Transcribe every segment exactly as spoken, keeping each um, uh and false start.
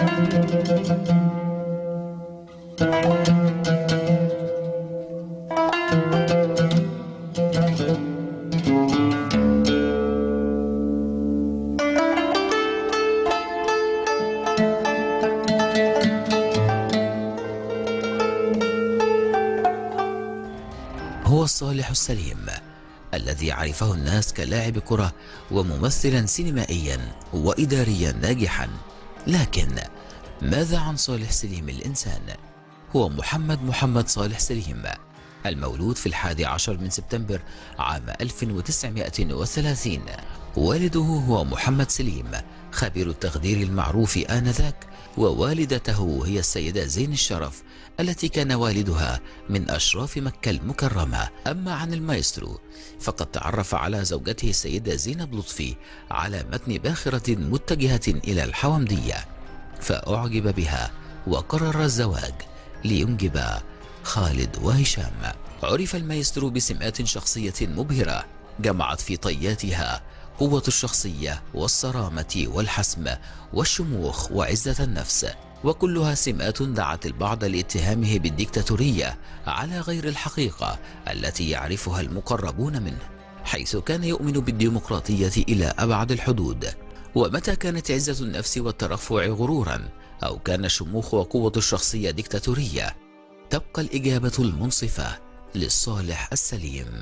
هو صالح السليم الذي عرفه الناس كلاعب كرة وممثلا سينمائيا وإداريا ناجحا. لكن ماذا عن صالح سليم الإنسان؟ هو محمد محمد صالح سليم، المولود في الحادي عشر من سبتمبر عام ألف وتسعمائة وثلاثين. والده هو محمد سليم خبير التخدير المعروف آنذاك، ووالدته هي السيدة زين الشرف التي كان والدها من أشراف مكة المكرمة. أما عن المايسترو فقد تعرف على زوجته السيدة زينب لطفي على متن باخرة متجهة إلى الحومدية، فأعجب بها وقرر الزواج لينجب خالد وهشام. عرف المايسترو بسمات شخصية مبهرة جمعت في طياتها قوة الشخصية والصرامة والحسم والشموخ وعزة النفس، وكلها سمات دعت البعض لاتهامه بالديكتاتورية على غير الحقيقة التي يعرفها المقربون منه، حيث كان يؤمن بالديمقراطية إلى أبعد الحدود. ومتى كانت عزة النفس والترفع غرورا أو كان الشموخ وقوة الشخصية ديكتاتورية، تبقى الإجابة المنصفة للصالح السليم.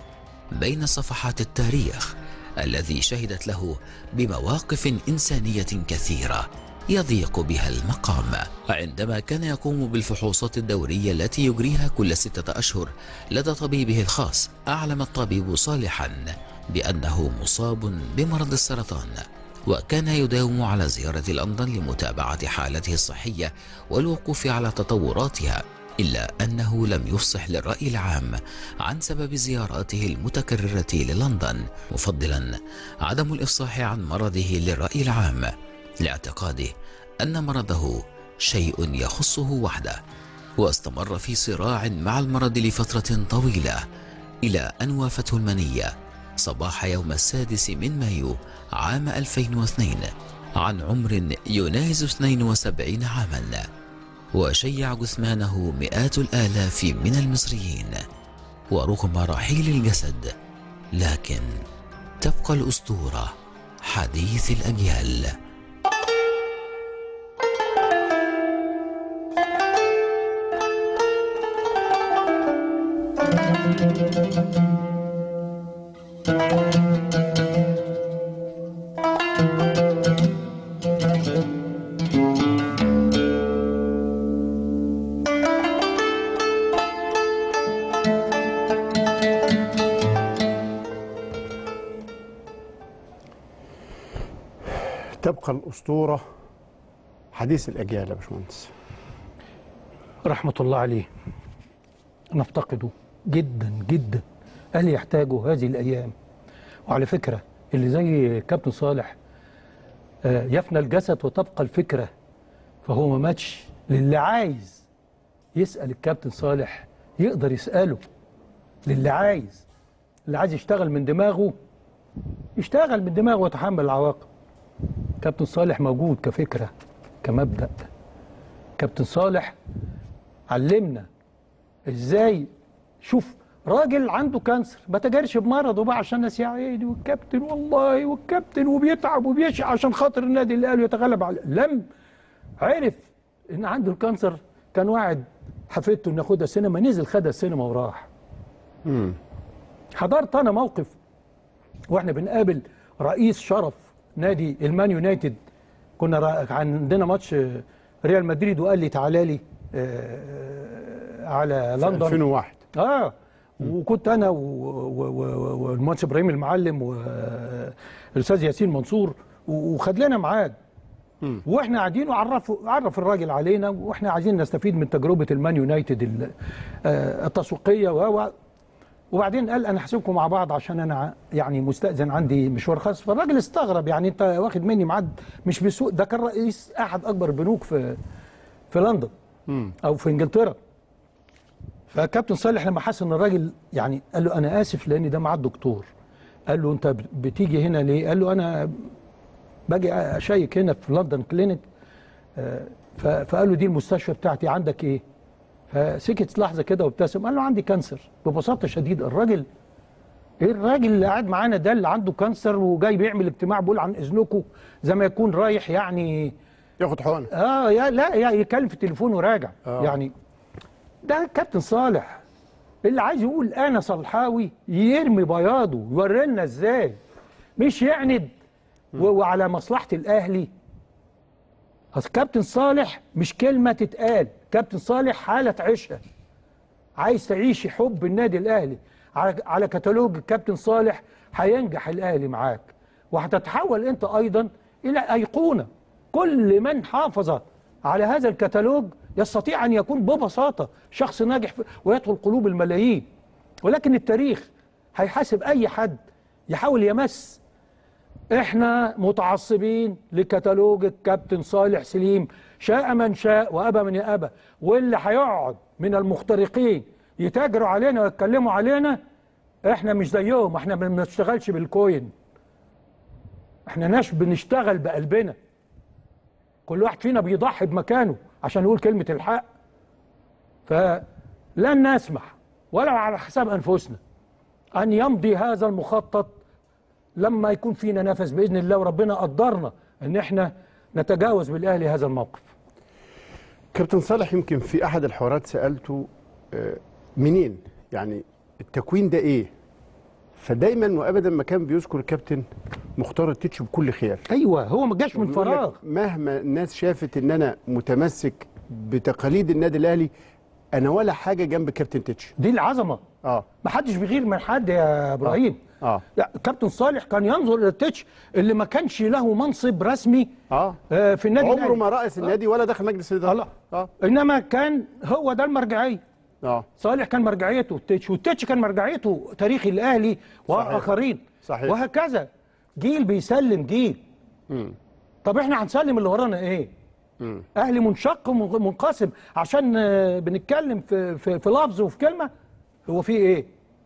بين صفحات التاريخ الذي شهدت له بمواقف إنسانية كثيرة يضيق بها المقام، عندما كان يقوم بالفحوصات الدورية التي يجريها كل ستة أشهر لدى طبيبه الخاص، أعلم الطبيب صالحا بأنه مصاب بمرض السرطان، وكان يداوم على زيارة لندن لمتابعة حالته الصحية والوقوف على تطوراتها، إلا أنه لم يفصح للرأي العام عن سبب زياراته المتكررة للندن، مفضلا عدم الإفصاح عن مرضه للرأي العام لاعتقاده أن مرضه شيء يخصه وحده. واستمر في صراع مع المرض لفترة طويلة إلى أن وافته المنية صباح يوم السادس من مايو عام ألفين واثنين عن عمر يناهز اثنين وسبعين عاما، وشيع جثمانه مئات الآلاف من المصريين. ورغم رحيل الجسد لكن تبقى الأسطورة حديث الأجيال. تبقى الأسطورة حديث الأجيال يا باشمهندس. رحمة الله عليه، نفتقده جدا جدا، أهل يحتاجوا هذه الأيام. وعلى فكرة اللي زي كابتن صالح يفنى الجسد وتبقى الفكرة، فهو ما ماتش. للي عايز يسأل الكابتن صالح يقدر يسأله، للي عايز اللي عايز يشتغل من دماغه يشتغل من دماغه ويتحمل العواقب. كابتن صالح موجود كفكرة كمبدأ. كابتن صالح علمنا ازاي، شوف راجل عنده كانسر ما تجارش بمرضه بقى عشان الناس يا عيني والكابتن والله والكابتن وبيتعب وبيشقى عشان خاطر النادي اللي قاله يتغلب على، لم عرف ان عنده الكانسر كان واعد حفيدته انه ياخدها السينما، نزل خدها السينما وراح. امم حضرت انا موقف واحنا بنقابل رئيس شرف نادي المان يونايتد، كنا عندنا ماتش ريال مدريد وقال لي تعالى لي آه على لندن ألفين وواحد. اه وكنت انا والمهندس ابراهيم المعلم والاستاذ ياسين منصور، وخد لنا ميعاد واحنا قاعدين وعرف عرف الراجل علينا، واحنا عايزين نستفيد من تجربه المان يونايتد التسويقيه. وبعدين قال انا هسيبكم مع بعض عشان انا يعني مستأذن عندي مشوار خاص. فالراجل استغرب، يعني انت واخد مني ميعاد مش بسوق، ده كان رئيس احد اكبر البنوك في في لندن او في انجلترا. فكابتن صالح لما حس ان الراجل يعني قال له انا اسف لان ده ميعاد دكتور. قال له انت بتيجي هنا ليه؟ قال له انا باجي اشيك هنا في لندن كلينيك فقال له دي المستشفى بتاعتي، عندك ايه؟ فسكت لحظه كده وابتسم، قال له عندي كانسر. ببساطه شديده الراجل، ايه الراجل اللي قاعد معانا ده اللي عنده كانسر وجاي بيعمل اجتماع بيقول عن اذنكم، زي ما يكون رايح يعني ياخد حقنه اه يا لا يا يتكلم في التليفون وراجع. آه. يعني ده كابتن صالح اللي عايز يقول انا صلحاوي، يرمي بياضه يوري لنا ازاي، مش يعند وعلى مصلحه الاهلي. اصل كابتن صالح مش كلمه تتقال، كابتن صالح حاله تعيشها. عايز تعيشي حب النادي الاهلي على على كتالوج كابتن صالح، هينجح الاهلي معاك، وهتتحول انت ايضا الى ايقونه. كل من حافظ على هذا الكتالوج يستطيع ان يكون ببساطه شخص ناجح ويدخل قلوب الملايين. ولكن التاريخ هيحاسب اي حد يحاول يمس. احنا متعصبين لكتالوج الكابتن صالح سليم، شاء من شاء وابى من يابى. واللي هيقعد من المخترقين يتاجروا علينا ويتكلموا علينا، احنا مش زيهم، احنا ما بنشتغلش بالكوين، احنا ناس بنشتغل بقلبنا. كل واحد فينا بيضحي بمكانه عشان يقول كلمة الحق. فلن نسمح ولو على حساب أنفسنا أن يمضي هذا المخطط لما يكون فينا نفس بإذن الله، وربنا قدرنا أن احنا نتجاوز بالأهلي هذا الموقف. كابتن صالح، يمكن في أحد الحوارات سألته منين يعني التكوين ده إيه؟ فدايما وأبدا ما كان بيذكر الكابتن مختار التتش بكل خير. ايوه، هو ما جاش من فراغ. مهما الناس شافت ان انا متمسك بتقاليد النادي الاهلي، انا ولا حاجه جنب كابتن تتش. دي العظمه. اه ما حدش بيغير من حد يا ابراهيم. اه, آه. كابتن صالح كان ينظر الى التتش اللي ما كانش له منصب رسمي اه, آه في النادي عمره ما رأس النادي آه. ولا دخل مجلس الاداره. اه انما كان هو ده المرجعيه. اه صالح كان مرجعيته التتش، والتتش كان مرجعيته تاريخ الاهلي واخرين. صحيح. وهكذا جيل بيسلم جيل. مم. طب احنا هنسلم اللي ورانا ايه؟ مم. اهلي منشق ومنقسم عشان بنتكلم في في, في لفظ وفي كلمه. هو في ايه؟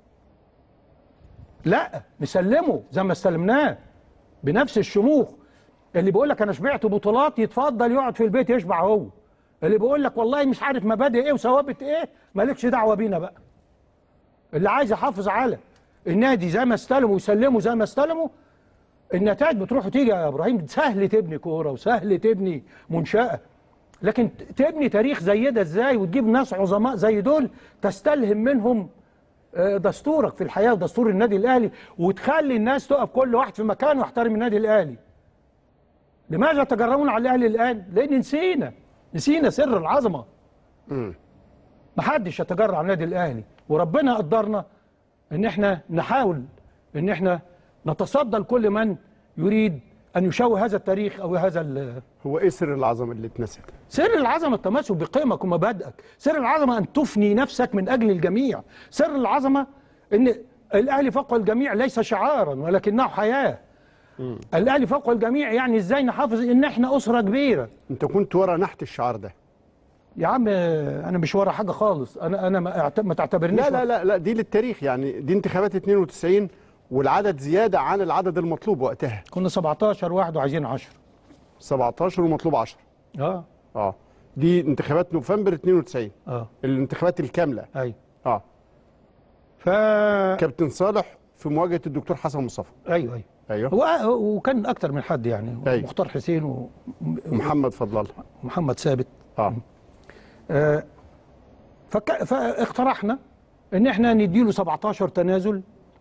لا، نسلمه زي ما استلمناه بنفس الشموخ. اللي بيقول لك انا شبعت بطولات يتفضل يقعد في البيت يشبع هو. اللي بيقول لك والله مش عارف مبادئ ايه وثوابت ايه، مالكش دعوه بينا بقى. اللي عايز يحافظ على النادي زي ما استلموا ويسلموا زي ما استلموا، النتائج بتروح وتيجي يا ابراهيم. سهل تبني كوره وسهل تبني منشاه، لكن تبني تاريخ زي ده ازاي وتجيب ناس عظماء زي دول تستلهم منهم دستورك في الحياه ودستور النادي الاهلي، وتخلي الناس تقف كل واحد في مكانه ويحترم النادي الاهلي. لماذا تجرؤون على الاهلي الان؟ لان نسينا نسينا سر العظمه. امم محدش يتجرأ على النادي الاهلي، وربنا قدرنا ان احنا نحاول ان احنا نتصدى لكل من يريد ان يشوه هذا التاريخ او هذا. هو ايه سر العظمه اللي اتنست؟ سر العظمه التمسك بقيمك ومبادئك، سر العظمه ان تفني نفسك من اجل الجميع، سر العظمه ان الاهلي فوق الجميع ليس شعارا ولكنه حياه. مم. الاهلي فوق الجميع يعني ازاي نحافظ ان احنا اسره كبيره. انت كنت ورا نحت الشعار ده يا عم؟ انا مش ورا حاجه خالص. انا انا ما, ما تعتبرنيش. لا لا لا لا دي للتاريخ يعني. دي انتخابات اتنين وتسعين والعدد زياده عن العدد المطلوب وقتها. كنا سبعتاشر واحد وعايزين عشرة. سبعتاشر ومطلوب عشرة. اه اه دي انتخابات نوفمبر اتنين وتسعين. اه الانتخابات الكامله. ايوه. اه ف كابتن صالح في مواجهه الدكتور حسن مصطفى. ايوه ايوه ايوه. وكان اكتر من حد يعني. أيوه. مختار حسين و... ومحمد فضل الله ومحمد ثابت. اه, آه. فك... فاقترحنا ان احنا نديله سبعتاشر تنازل،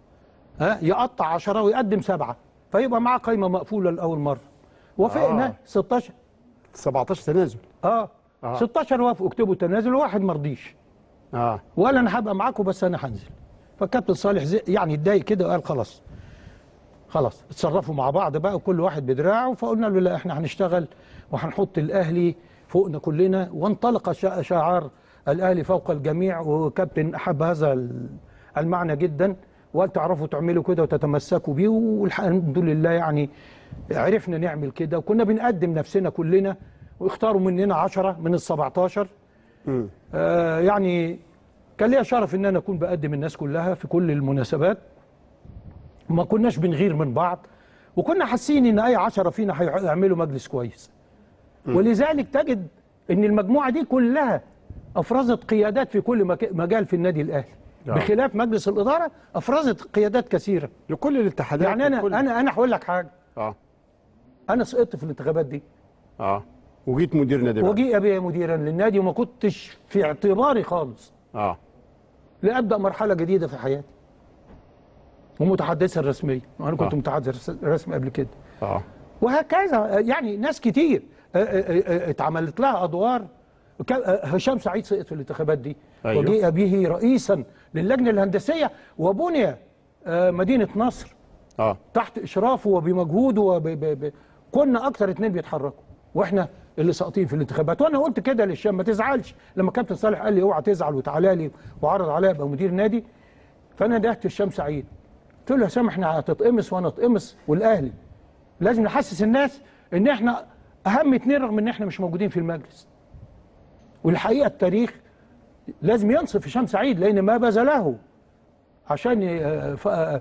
ها يقطع عشرة ويقدم سبعة فيبقى معاه قايمه مقفوله لاول مره. وافقنا. آه. ستاشر سبعتاشر تنازل. اه, آه. ستاشر وافقوا اكتبوا تنازل وواحد ما رضيش. اه وقال انا هبقى معاكم بس انا هنزل. فالكابتن صالح زي يعني اتضايق كده وقال خلاص خلاص اتصرفوا مع بعض بقى وكل واحد بدراعه. فقلنا له لا، احنا هنشتغل وهنحط الاهلي فوقنا كلنا. وانطلق شعار الاهلي فوق الجميع، وكابتن احب هذا المعنى جدا وقال تعرفوا تعملوا كده وتتمسكوا بيه. والحمد لله يعني عرفنا نعمل كده، وكنا بنقدم نفسنا كلنا واختاروا مننا عشرة من ال سبعتاشر. امم آه يعني كان ليا شرف ان انا اكون بقدم الناس كلها في كل المناسبات. ما كناش بنغير من بعض، وكنا حاسين ان اي عشرة فينا هيعملوا مجلس كويس. ولذلك تجد ان المجموعه دي كلها افرزت قيادات في كل مك- مجال في النادي الاهلي، آه. بخلاف مجلس الاداره افرزت قيادات كثيره. لكل الاتحادات. يعني انا لكل... انا انا هقول لك حاجه، اه انا سقطت في الانتخابات دي اه وجيت مدير نادي بقى. وجي ابي مديرا للنادي وما كنتش في اعتباري خالص اه لابدا مرحله جديده في حياتي ومتحدثا رسميا، وانا كنت آه. متحدث رسمي قبل كده، اه وهكذا. يعني ناس كتير آه، آه، آه، اتعملت لها ادوار. كان- آه، هشام سعيد سقط في الانتخابات دي، أيوه. وجيء به رئيسا للجنه الهندسيه، وبني آه، مدينه نصر اه تحت اشرافه وبمجهوده وب... ب... ب... كنا اكتر اتنين بيتحركوا، واحنا اللي ساقطين في الانتخابات. وانا قلت كده للشام ما تزعلش، لما كابتن صالح قال لي اوعى تزعل وتعالى لي وعرض عليا ابقى مدير نادي، فانا ندهت الشام سعيد قلت له يا هشام احنا هتتقمص وانا اتقمص والاهلي لازم نحسس الناس ان احنا اهم اتنين رغم ان احنا مش موجودين في المجلس. والحقيقه التاريخ لازم ينصف هشام سعيد، لان ما بذله عشان ي- ف-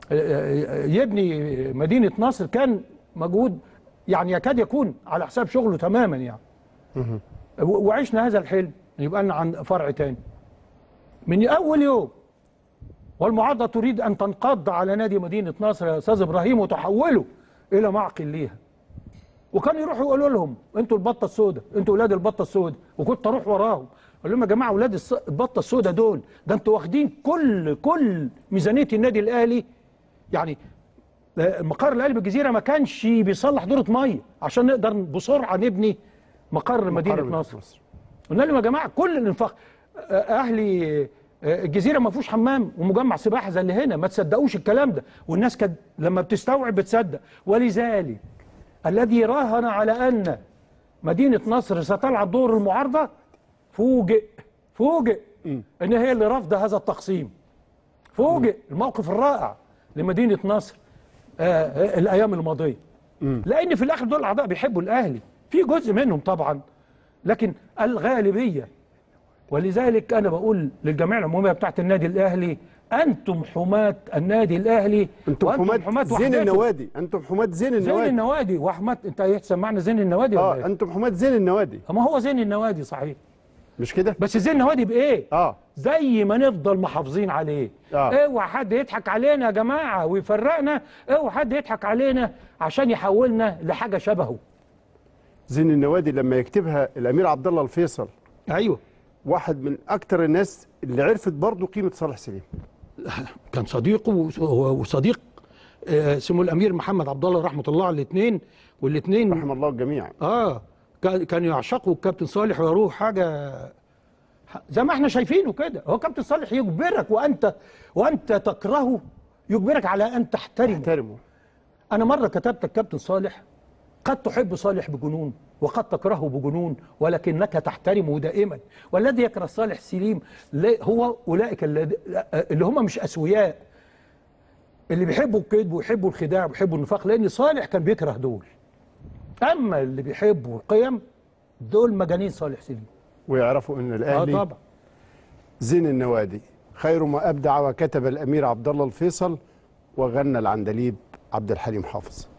يبني مدينة نصر كان مجهود يعني يكاد يكون على حساب شغله تماما يعني. و- وعشنا هذا الحلم، يبقى لنا عن فرع تاني من أول يوم، والمعارضة تريد أن تنقض على نادي مدينة نصر يا أستاذ إبراهيم وتحوله إلى معقل ليها. وكان يروحوا يقولوا لهم انتوا البطه السوداء، انتوا اولاد البطه السوداء، وكنت اروح وراهم اقول لهم يا جماعه اولاد الص- البطه السوداء دول ده انتوا واخدين كل كل ميزانيه النادي الاهلي. يعني آه، مقر الاهلي بالجزيره ما كانش بيصلح دوره ميه عشان نقدر بسرعه نبني مقر مدينه مقر نصر. قلنا لهم يا جماعه كل الانفاق آه، اهلي آه، الجزيره ما فيهوش حمام ومجمع سباحه زي اللي هنا، ما تصدقوش الكلام ده. والناس كانت لما بتستوعب بتصدق. ولذلك الذي راهن على ان مدينه نصر ستلعب دور المعارضه فوجئ فوجئ ان هي اللي رافضه هذا التقسيم. فوجئ الموقف الرائع لمدينه نصر آه آه الايام الماضيه. لان في الاخر دول الاعضاء بيحبوا الاهلي، في جزء منهم طبعا لكن الغالبيه. ولذلك انا بقول للجمعيه العموميه بتاعت النادي الاهلي انتم حماة النادي الاهلي، انتم حماة زين وحدته. النوادي، انتم حماة زين زين النوادي. النوادي وحماة. انت هيحسن معنا زين النوادي ولا اه ايه؟ انتم حماة زين النوادي، ما هو زين النوادي صحيح، مش كده؟ بس زين النوادي بايه؟ اه زي ما نفضل محافظين عليه. آه. اوعى حد يضحك علينا يا جماعه ويفرقنا، اوعى حد يضحك علينا عشان يحولنا لحاجه شبهه. زين النوادي لما يكتبها الامير عبد الله الفيصل، ايوه واحد من اكتر الناس اللي عرفت برضه قيمه صالح سليم. كان صديقه وص- وصديق آه، اسمه الامير محمد عبد الله رحمه الله على الاثنين، والاثنين رحم الله الجميع. اه كان- كانوا يعشقوا الكابتن صالح ويروه حاجه زي ما احنا شايفينه كده. هو كابتن صالح يجبرك وانت وانت تكرهه، يجبرك على ان تحترمه. احترمه. انا مره كتبت الكابتن صالح قد تحب صالح بجنون وقد تكرهه بجنون ولكنك تحترمه دائما. والذي يكره صالح سليم لا- هو اولئك الذي- اللي هم مش اسوياء، اللي بيحبوا الكذب ويحبوا الخداع ويحبوا النفاق، لان صالح كان بيكره دول. اما اللي بيحبوا القيم دول مجانين صالح سليم. ويعرفوا ان اه الاهلي طبعا. زين النوادي، خير ما ابدع وكتب الامير عبد الله الفيصل وغنى العندليب عبد الحليم حافظ.